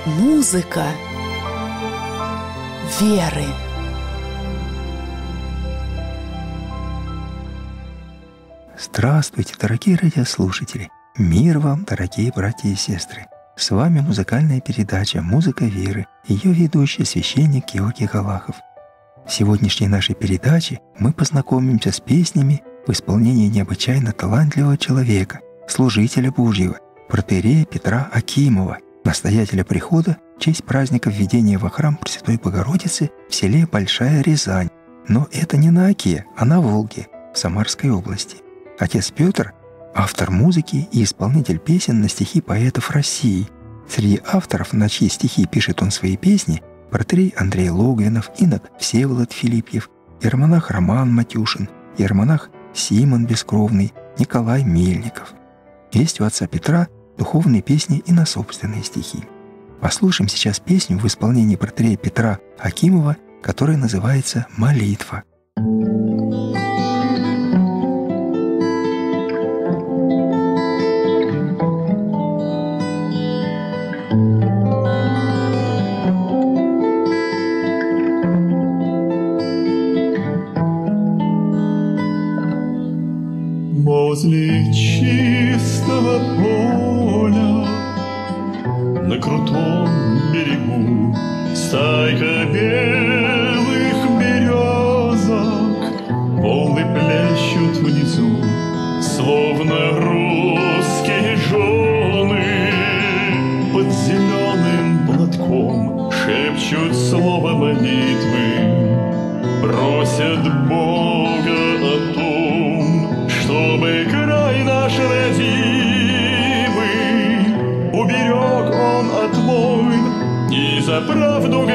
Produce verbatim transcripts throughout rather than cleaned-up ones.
Музыка веры. Здравствуйте, дорогие радиослушатели! Мир вам, дорогие братья и сестры! С вами музыкальная передача «Музыка веры», ее ведущий священник Георгий Галахов. В сегодняшней нашей передаче мы познакомимся с песнями в исполнении необычайно талантливого человека, служителя Божьего, протоиерея Петра Акимова, настоятеля прихода в честь праздника введения во храм Пресвятой Богородицы в селе Большая Рязань. Но это не на Оке, а на Волге, в Самарской области. Отец Петр – автор музыки и исполнитель песен на стихи поэтов России. Среди авторов, на чьи стихи пишет он свои песни, протоиерей Андрей Логвинов, инок Всеволод Филипьев, иеромонах Роман Матюшин, иеромонах Симон Бескровный, Николай Мельников. Есть у отца Петра духовные песни и на собственные стихи. Послушаем сейчас песню в исполнении протоиерея Петра Акимова, которая называется «Молитва». Возле чистого поля на крутом берегу стайка белых березок, волны плещут внизу, словно русские жены. Под зеленым платком шепчут слово молитвы, просят Бога о том, чтобы край наш родимый уберег он от войн и за правду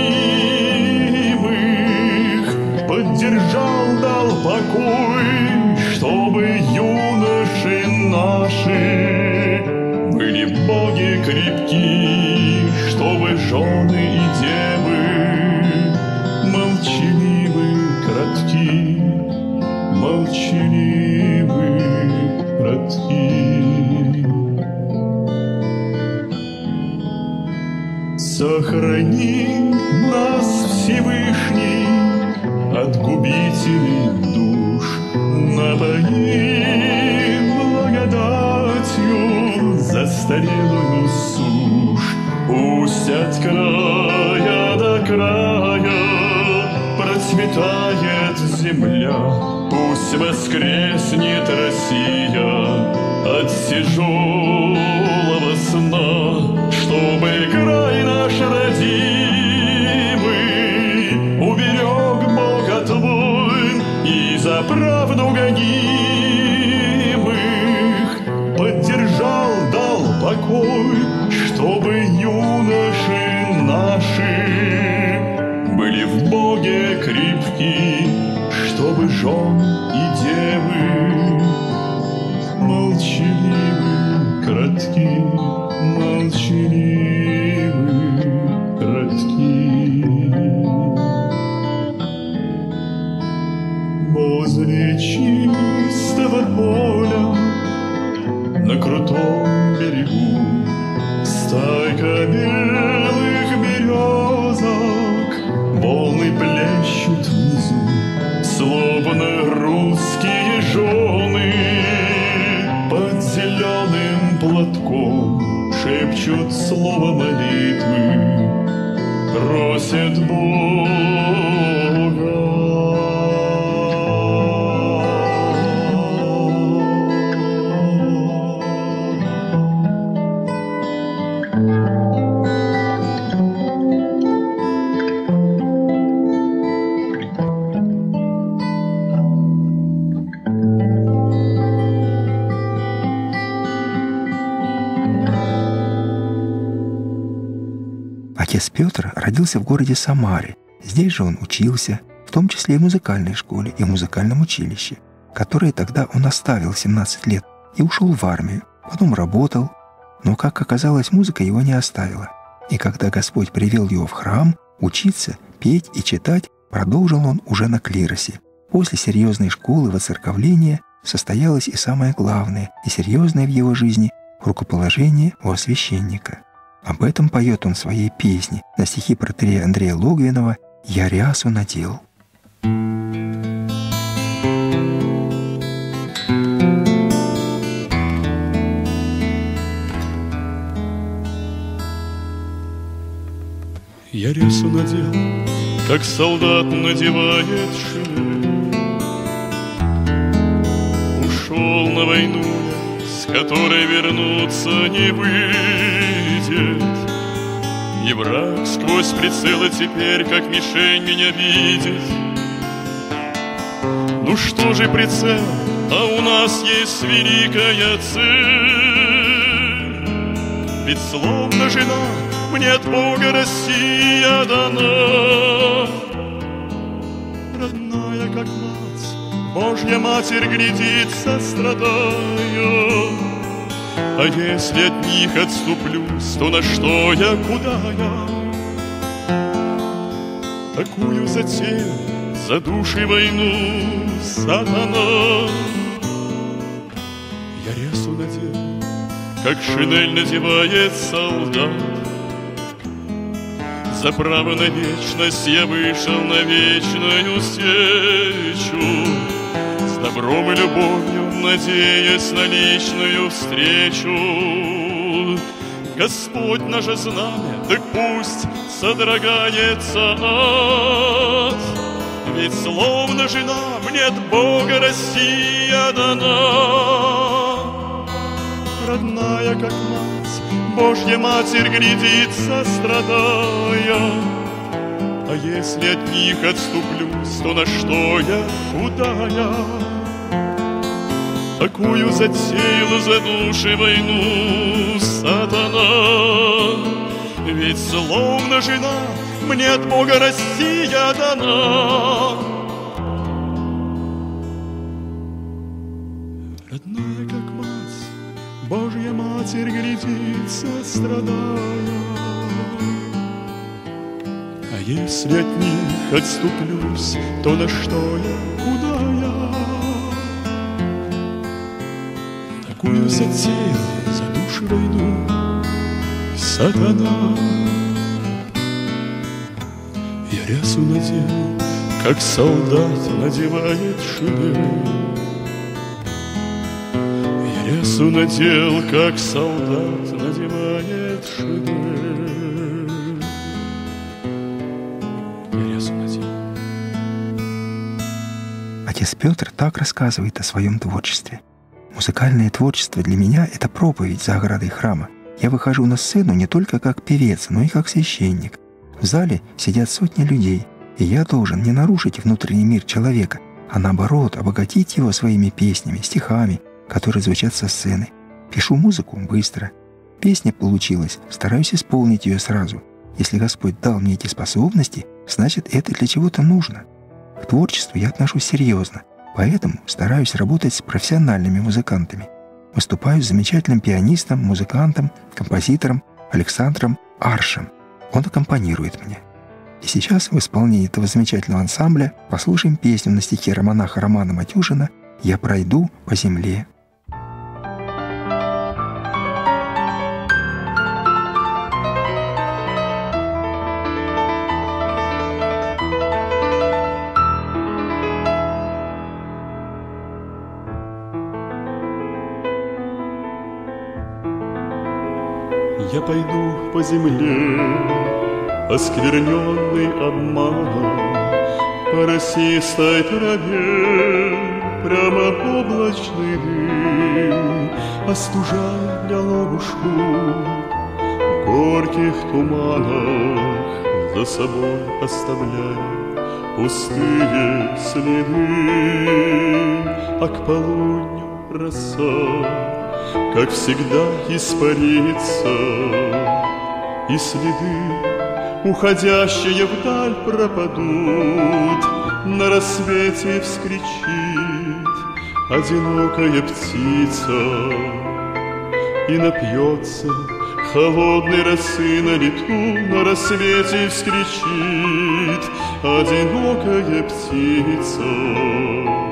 гонимых поддержал, дал покой, чтобы юноши наши были в Боге крепки, чтобы жены и девы молчаливы, кратки, молчаливы, кратки. Сохрани нас, Всевышний, от губителей душ, напои благодатью застарелую сушь. Пусть от края до края процветает земля, пусть воскреснет Россия от тяжелого сна, чтобы край наш родимый уберег Бог от войн и за правду гонимых поддержал, дал покой, чтобы юноши наши были в Боге крепки, чтобы жен и девы молчаливы, кратки, молчаливы, кратки. Возле чистого поля на крутом берегу стайка белых березок, волны плещут внизу, словно русские жены. Под зеленым платком шепчут слово молитвы, просят Бога. Отец Петр родился в городе Самаре. Здесь же он учился, в том числе и в музыкальной школе и в музыкальном училище, которое тогда он оставил в семнадцать лет и ушел в армию. Потом работал, но, как оказалось, музыка его не оставила. И когда Господь привел его в храм, учиться, петь и читать продолжил он уже на клиросе. После серьезной школы воцерковления состоялось и самое главное и серьезное в его жизни – рукоположение во священника. Об этом поет он в своей песне на стихи протоиерея Андрея Логвинова «Я рясу надел». Я рясу надел, как солдат надевает шинель. Ушел на войну я, с которой вернуться не выйдет. И враг сквозь прицелы теперь, как мишень, меня видит. Ну что же прицел, а у нас есть великая цель. Ведь словно жена мне от Бога Россия дана. Родная, как мать, Божья Матерь глядит, сострадая. А если от них отступлюсь, то на что я, куда я? Такую затею за души войну, сатана. Я рясу надел, как шинель надевает солдат. За право на вечность я вышел на вечную встречу, с добром и любовью, надеясь на личную встречу. Господь наше знамя, так пусть содрогается ад, ведь словно жена мне от Бога Россия дана. Родная, как мать, Божья Матерь глядит, сострадая. А если от них отступлюсь, то на что я, куда я? Такую затеял за души войну сатана. Ведь словно жена мне от Бога Россия дана. Родная, как мать, Божья Матерь глядит, сострадая. А если от них отступлюсь, то на что я, куда я? Такую затеял за души войну сатана. Я рясу надел, как солдат надевает шинель. Рясу надел, как солдат надевает шинель. Я рясу надел. Отец Петр так рассказывает о своем творчестве. Музыкальное творчество для меня — это проповедь за оградой храма. Я выхожу на сцену не только как певец, но и как священник. В зале сидят сотни людей, и я должен не нарушить внутренний мир человека, а наоборот обогатить его своими песнями, стихами, которые звучат со сцены. Пишу музыку быстро. Песня получилась, стараюсь исполнить ее сразу. Если Господь дал мне эти способности, значит, это для чего-то нужно. К творчеству я отношусь серьезно, поэтому стараюсь работать с профессиональными музыкантами. Выступаю с замечательным пианистом, музыкантом, композитором Александром Аршем. Он аккомпанирует мне. И сейчас в исполнении этого замечательного ансамбля послушаем песню на стихи романаха Романа Матюшина «Я пройду по земле». Я пойду по земле, оскверненный обманом, по росистой траве, прямо облачный дым, остужая головушку в горьких туманах, за собой оставляя пустые следы. А к полудню роса, как всегда, испарится, и следы, уходящие вдаль, пропадут. На рассвете вскричит одинокая птица и напьется холодной росы на лету. На рассвете вскричит одинокая птица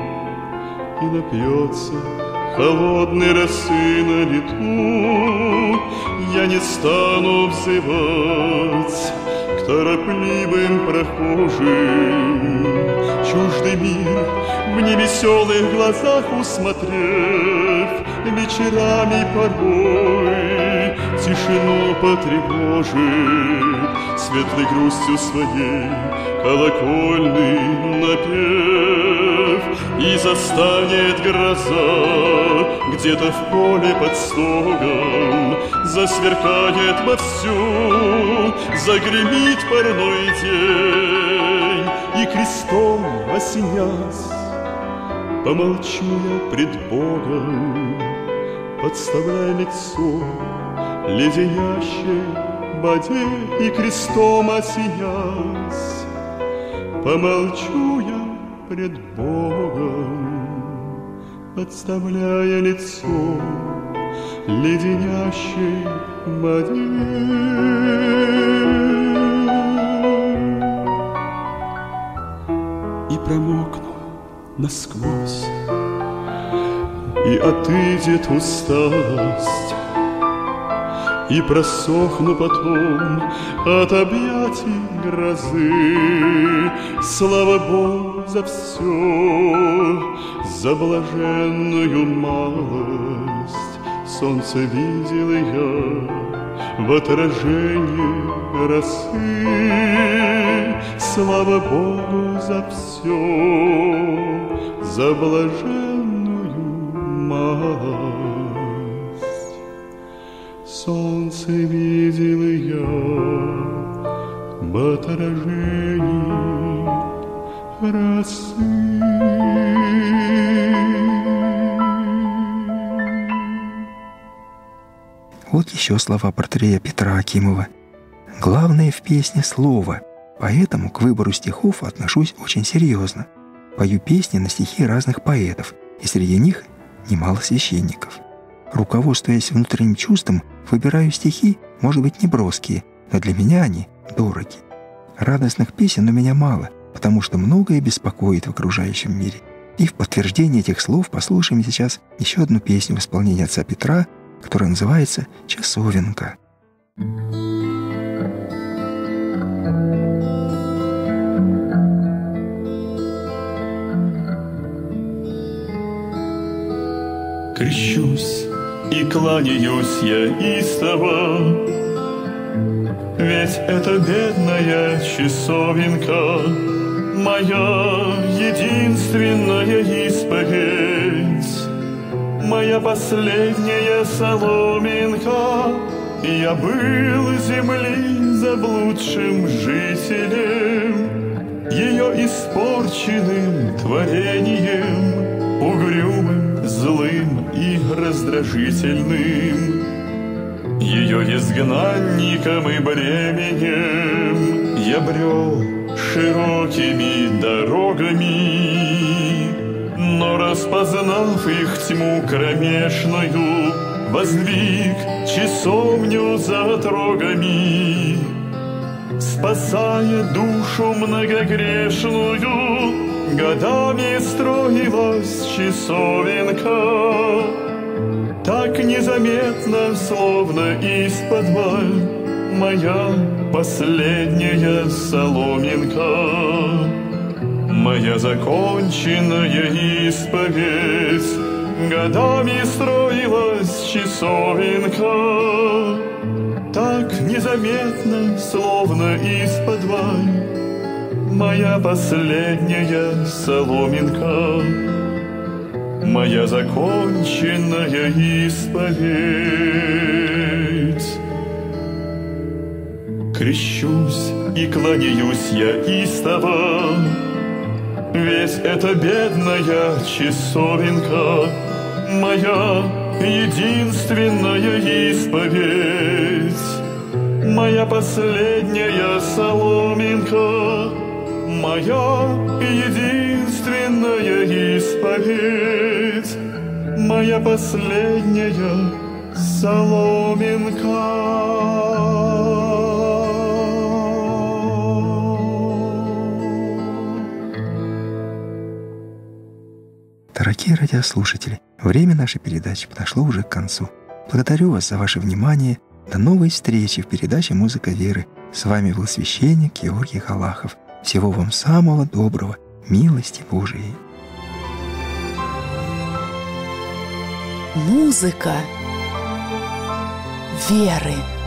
и напьется холодной росы на лету. я не стану взывать к торопливым прохожим. Чуждый мир в невеселых глазах усмотрев, вечерами порой тишину потревожит, светлой грустью своей колокольный напев. И застанет гроза где-то в поле под стогом, засверкает вовсю, загремит парной день. И крестом осенясь, помолчу я пред Богом, подставляя лицо леденящей воде. И крестом осенясь, помолчу я пред Богом, подставляя лицо леденящей воде. И промокну насквозь, и отыдет усталость, и просохну потом от объятий грозы. Слава Богу за все, за блаженную малость. Солнце видел я в отражении росы. Слава Богу за все, за блаженную малость. Солнце видел я в отражении росы. Вот еще слова портрея Петра Акимова. Главное в песне слово, поэтому к выбору стихов отношусь очень серьезно. Пою песни на стихи разных поэтов, и среди них немало священников. Руководствуясь внутренним чувством, выбираю стихи, может быть, неброские, но для меня они дороги. Радостных песен у меня мало, потому что многое беспокоит в окружающем мире. И в подтверждение этих слов послушаем сейчас еще одну песню в исполнении отца Петра, которая называется «Часовенка». Крещусь и кланяюсь я истово, ведь это бедная часовенка, моя единственная исповедь, моя последняя соломинка. Я был земли заблудшим жителем, ее испорченным творением, угрюмым, злым и раздражительным, ее изгнанником и бременем. Я брел широкими дорогами, но, распознав их тьму кромешную, воздвиг часовню за отрогами. Спасая душу многогрешную, годами строилась часовенка. Так незаметно, словно из-под моя последняя соломинка. Моя законченная исповедь, годами строилась часовенка. Так незаметно, словно из-под моя последняя соломинка. Моя законченная исповедь. Крещусь и кланяюсь я истово, ведь это бедная часовенка, моя единственная исповедь, моя последняя соломинка, моя единственная исповедь, моя последняя соломинка. Дорогие радиослушатели, время нашей передачи подошло уже к концу. Благодарю вас за ваше внимание. До новой встречи в передаче «Музыка веры». С вами был священник Георгий Галахов. Всего вам самого доброго, милости Божией. Музыка веры.